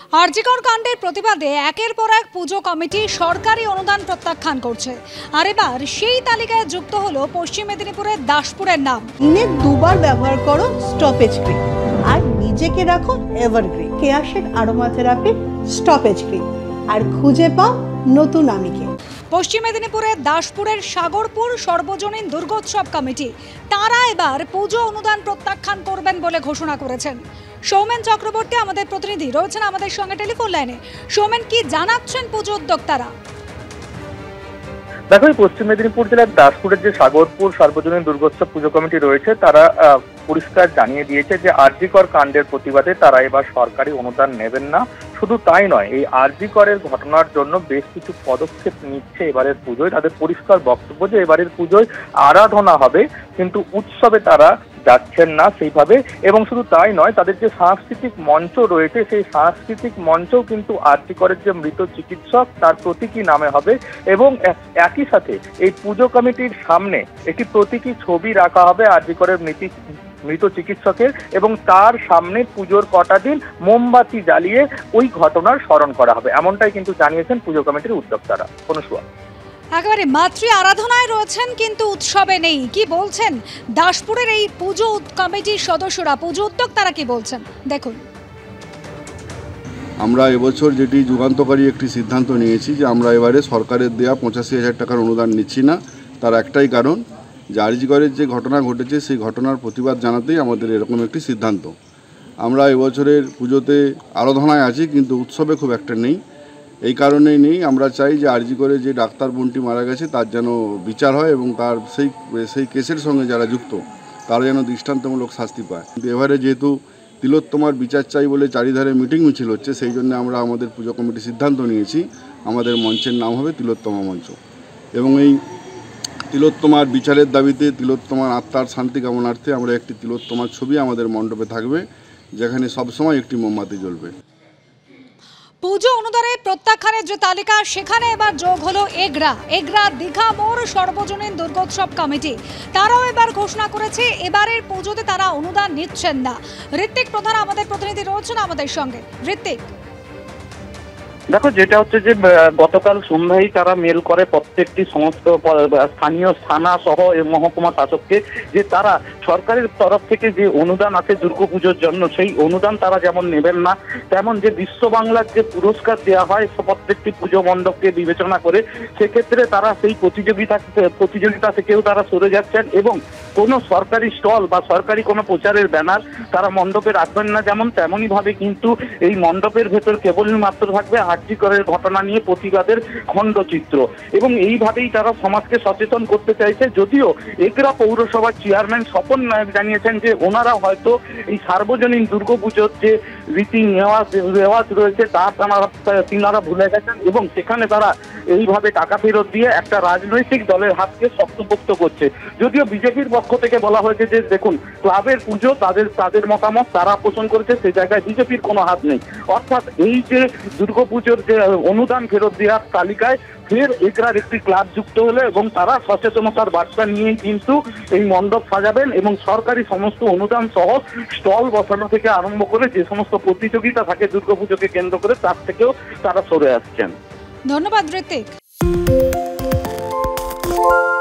আরজিকর কাণ্ডের প্রতিবাদে একের পর এক পুজো কমিটি সরকারি অনুদান প্রত্যাখ্যান করছে। আর এবার সেই তালিকায় যুক্ত হলো পশ্চিম মেদিনীপুরের দাসপুরের নাম। দিনে দুবার ব্যবহার করো স্টপেজ ক্রিম আর নিজেকে রাখো এভারগ্রিন। কেয়াশেড আরোমা থেরাপি স্টপেজ ক্রিম আর খুঁজে পাও নতুন আমিকে। পশ্চিম মেদিনীপুরের দাসপুরের সাগরপুর সর্বজনীন দুর্গোৎসব কমিটি তারা এবার পুজো অনুদান প্রত্যাখ্যান করবেন বলে ঘোষণা করেছেন। সৌমেন চক্রবর্তী আমাদের প্রতিনিধি রয়েছেন আমাদের সঙ্গে টেলিফোন লাইনে। সৌমেন, কি জানাচ্ছেন পুজো উদ্যোক্তারা? দেখো, পশ্চিম মেদিনীপুর জেলার দাসপুরের যে সাগরপুর সার্বজনীন দুর্গোৎসব পুজো কমিটি রয়েছে তারা পরিষ্কার জানিয়ে দিয়েছে যে আরজিকর কাণ্ডের প্রতিবাদে তারা এবার সরকারি অনুদান নেবেন না। শুধু তাই নয়, এই আরজিকরের ঘটনার জন্য বেশ কিছু পদক্ষেপ নিচ্ছে এবারের পুজোয়। তাদের পরিষ্কার বক্তব্য যে এবারের পুজোয় আরাধনা হবে, কিন্তু উৎসবে তারা যাচ্ছেন না সেইভাবে। এবং শুধু তাই নয়, তাদের যে সাংস্কৃতিক মঞ্চ রয়েছে সেই সাংস্কৃতিক মঞ্চও কিন্তু আরজিকরের যে মৃত চিকিৎসক তার প্রতীকী নামে হবে। এবং একই সাথে এই পুজো কমিটির সামনে একটি প্রতীকী ছবি রাখা হবে আরজিকরের মৃত চিকিৎসকের, এবং তার সামনে পুজোর কটা দিন মোমবাতি জ্বালিয়ে ওই ঘটনার স্মরণ করা হবে, এমনটাই কিন্তু জানিয়েছেন পুজো কমিটির উদ্যোক্তারা। অনুসুয়া, একেবারে মাতৃ আরাধনায় রয়েছেন কিন্তু উৎসবে নেই, কি বলছেন দাসপুরের এই পুজো কমিটির সদস্যরা, পুজো উদ্যোক্তারা কি বলছেন দেখুন। আমরা এবছর যেটি যুগান্তকারী একটি সিদ্ধান্ত নিয়েছি যে আমরা এবারে সরকারের দেয়া 85,000 টাকার অনুদান নিচ্ছি না। তার একটাই কারণ যে আরজিকরের যে ঘটনা ঘটেছে সেই ঘটনার প্রতিবাদ জানাতেই আমাদের এরকম একটি সিদ্ধান্ত। আমরা এবছরের পুজোতে আরাধনায় আছি কিন্তু উৎসবে খুব একটা নেই। এই কারণেই নেই, আমরা চাই যে আরজিকরে যে ডাক্তার বোনটি মারা গেছে তার যেন বিচার হয় এবং তার সেই কেসের সঙ্গে যারা যুক্ত তারা যেন দৃষ্টান্তমূলক শাস্তি পায়। কিন্তু এবারে যেহেতু তিলোত্তমার বিচার চাই বলে চারিধারে মিটিং মিছিল হচ্ছে, সেই জন্য আমরা আমাদের পুজো কমিটি সিদ্ধান্ত নিয়েছি আমাদের মঞ্চের নাম হবে তিলোত্তমা মঞ্চ। এবং এই তিলোত্তমার বিচারের দাবিতে, তিলোত্তমার আত্মার শান্তি কামনার্থে আমরা একটি তিলোত্তমার ছবি আমাদের মণ্ডপে থাকবে, যেখানে সবসময় একটি মোমবাতি জ্বলবে। পুজো অনুদানে প্রত্যাখ্যানের যে তালিকা সেখানে এবার যোগ হলো এগরা দীঘা মোড় সর্বজনীন দুর্গোৎসব কমিটি। তারাও এবার ঘোষণা করেছে এবারের পুজোতে তারা অনুদান নিচ্ছেন না। ঋত্বিক প্রধান আমাদের প্রতিনিধি রয়েছেন আমাদের সঙ্গে। ঋত্বিক, দেখো, যেটা হচ্ছে যে গতকাল সন্ধ্যায় তারা মেল করে প্রত্যেকটি সমস্ত স্থানীয় থানা সহ মহকুমা শাসককে যে তারা সরকারের তরফ থেকে যে অনুদান আছে দুর্গাপুজোর জন্য সেই অনুদান তারা যেমন নেবেন না, তেমন যে বিশ্ব বাংলার যে পুরস্কার দেওয়া হয় প্রত্যেকটি পুজো মণ্ডপকে বিবেচনা করে, সেক্ষেত্রে তারা সেই প্রতিযোগিতা থেকেও তারা সরে যাচ্ছেন এবং কোনো সরকারি স্টল বা সরকারি কোনো প্রচারের ব্যানার তারা মণ্ডপে রাখবেন না। যেমন তেমনই ভাবে কিন্তু এই মণ্ডপের ভেতর কেবলই মাত্র থাকবে আরজিকরের ঘটনা নিয়ে প্রতিবাদের খণ্ডচিত্র। এবং এইভাবেই তারা সমাজকে সচেতন করতে চাইছে। যদিও এগরা পৌরসভার চেয়ারম্যান স্বপন নায়ক জানিয়েছেন যে ওনারা হয়তো এই সার্বজনীন দুর্গাপুজোর যে রীতি রেওয়াজ রয়েছে তা তিনারা ভুলে গেছেন এবং সেখানে তারা এইভাবে টাকা ফেরত দিয়ে একটা রাজনৈতিক দলের হাতকে শক্তপোক্ত করছে। যদিও বিজেপির পক্ষ থেকে বলা হয়েছে যে দেখুন, ক্লাবের পুজো তাদের মতামত তারা পোষণ করেছে, সে জায়গায় বিজেপির কোনো হাত নেই। অর্থাৎ এই যে দুর্গাপুজোর যে অনুদান ফেরত দেওয়ার তালিকায় ফের এগরার একটি ক্লাব যুক্ত হলে এবং তারা সচেতনতার বার্তা নিয়েই কিন্তু এই মণ্ডপ সাজাবেন এবং সরকারি সমস্ত অনুদান সহ স্টল বসানো থেকে আরম্ভ করে যে সমস্ত প্রতিযোগিতা থাকে দুর্গাপুজোকে কেন্দ্র করে তার থেকেও তারা সরে আসছেন। ধন্যবাদ ঋত্বিক।